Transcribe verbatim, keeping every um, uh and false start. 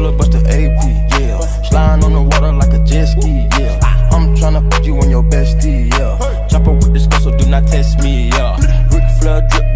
controller, bust the A P, yeah. Sliding on the water like a jet ski, yeah. I'm tryna put you on your bestie, yeah. Chopper with this gun, so do not test me, yeah. Ric Flair drip